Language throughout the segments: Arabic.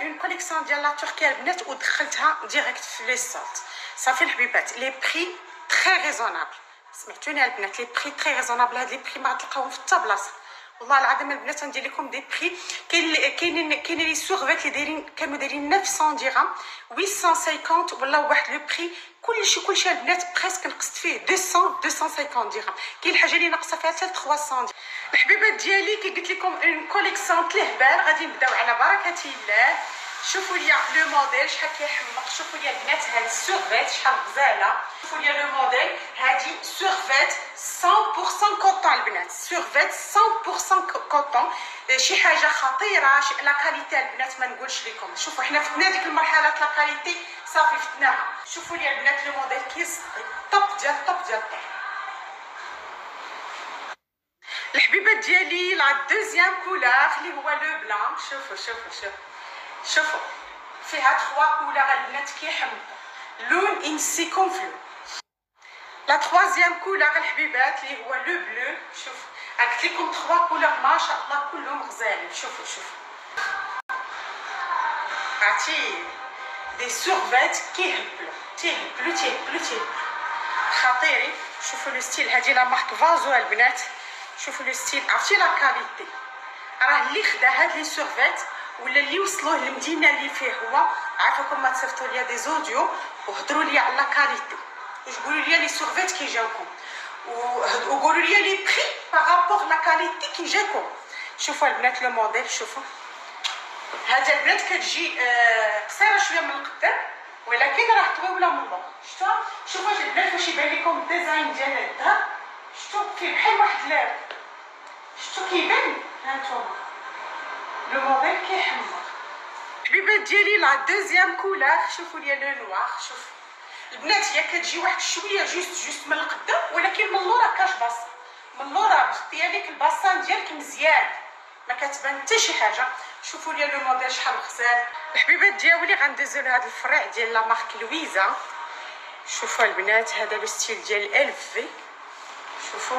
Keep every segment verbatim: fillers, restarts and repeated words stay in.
اون كوليكسيون ديال لا تركيا البنات ودخلتها ديريكت في لي سولت. صافي الحبيبات لي بري تري ريزونابل. سمعتوني البنات لي بري تري ريزونابل. هاد لي بري ما غتلقاوهم في حتى بلاصه والله العظيم البنات. ندير لكم دي بري. كاين كاينين كاينين لي سورفيت اللي دايرين كانوا دايرين تسعمية درهم ثمانمية وخمسين ولا واحد لو بري. كلشي كلشي البنات بريسك نقصت فيه مئتين مئتين وخمسين درهم. كاين الحاجه اللي ناقصه فيها حتى ثلاثمية. الحبيبات ديالي كي قلت لكم اون كوليكسيون الهبال. غادي نبداو على بركه الله. شوفوا لي لو موديل شحال كيحمق. شوفوا لي البنات هاد السورفيت شحال غزاله. شوفوا لي لو موديل. هادي سورفيت مية بالمية كوطون البنات. سورفيت مية بالمية كوطون. شي حاجه خطيره. شي لا كاليتي البنات ما نقولش لكم. شوفوا حنا فتنا ديك المرحله لا كاليتي صافي فتناها. شوفوا لي البنات لو موديل كيصدي طوب ديال طوب ديال طوب. الحبيبات ديالي لا دوزيام كولور اللي هو لو بلان. شوفوا شوفوا شوفوا شوفوا فيها تخوا كولور البنات كيحمقوا. لون انسي كونفلو. لا تروازيام كولور الحبيبات اللي هو لو بلو. شوفوا قلت لكم تخوا كولور ما شاء الله كلهم غزالين. شوفوا شوفوا عرفتي دي سورفيت كيهبلوا تيهبلوا تيهبلوا تيهبلوا خطيرين. شوفوا لو ستيل. هادي لا مارك فازو البنات. شوفوا لو ستيل. عرفتي لا كاليتي راه اللي خدا هاد لي سورفيت ولا اللي وصلوه للمدينه اللي فيه هو. عافاكم ما تصيفطوا ليا دي زوديو وهضروا لي على لا كاليتي واش قولوا لي لي سورفيت كي جاوكم وقولوا لي لي بري بارابور لا كاليتي كي جاكم. شوفوا البنات لو موديل. شوفوا هذا البنات كتجي قصيره شويه من القدام ولكن راه طويله من اللور. شفتوا شوفوا البنات واش يبان لكم الديزاين ديال الذهب. شفتوا فيه بحال واحد لاب. شفتوا كيبان. ها نتوما لو موديل كيحمر. الحبيبات ديالي لا دوزيام كولور. شوفوا لي لو نوار. شوفوا البنات هي كتجي واحد شويه جوست جوست من القدام ولكن من اللور كاش باصه. من اللور مغطيه لك الباسان ديالك مزيان ما كتبان حتى شي حاجه. شوفوا لي لو موديل شحال غزال. الحبيبات ديالي غندوزو لهاد الفرع ديال لا مارك لويزا. شوفوا البنات هذا لو ستيل ديال الفي. شوفوا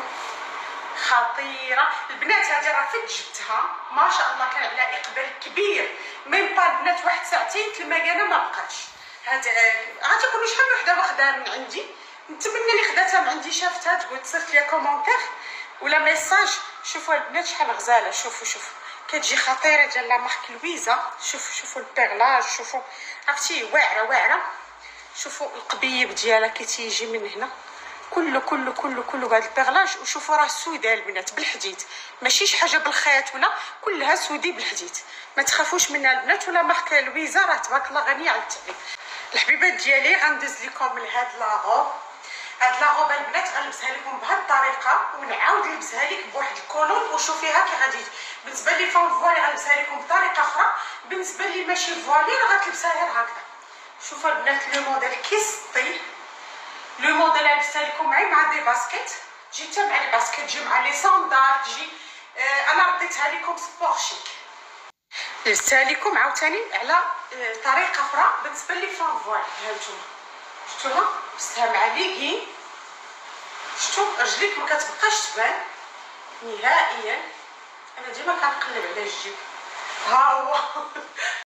خطيره البنات. هذه راه فين جبتها ما شاء الله كان عليها اقبال كبير. ميم با البنات واحد ساعتين المكانه ما بقاتش. هاد عرفتي كل شحال من وحده واخداها من عندي. نتمنى اللي خداتها من عندي شافتها تقول تصيفط ليا كومونتير ولا ميساج. شوفوا البنات شحال غزاله. شوفوا شوفوا كتجي خطيره ديال لا مارك لويزا. شوفوا شوفوا البيغلاج. شوفوا عرفتي واعره واعره. شوفوا القبيب ديالها كي تيجي من هنا كله كله كله كله هذا البيغلاج. وشوفوا راه سوداء البنات بالحديد ماشي شي حاجه بالخيط ولا كلها سودي بالحديد. ما تخافوش منها البنات. ولا مارك لويزا راه تبارك الله غنيه على التعريف. الحبيبات ديالي غندوز لكم من هاد لاغوب. هاد لاغوب البنات غنلبسها لكم بهاد الطريقه ونعاود نلبسها لك بواحد الكولون وشوفيها كي غادي. بالنسبه لي فون فوالي غنلبسها لكم بطريقه اخرى. بالنسبه لي ماشي فوالي راه غتلبسها غير هكذا. شوفوا البنات لو موديل كيسطي. لو موديل لبستها لكم معي مع دي باسكيت. تجي حتى مع الباسكيت تجي مع لي صندال تجي. آه انا رديتها لكم سبور شيك. لبستها لكم عاوتاني على آه طريقه اخرى بالنسبه لي فون فوال. ها نتوما شفتوها لبستها مع ليغين. شفتوا رجليك ما كتبقاش تبان نهائيا. انا ديما كنقلب على الجيب. ها هو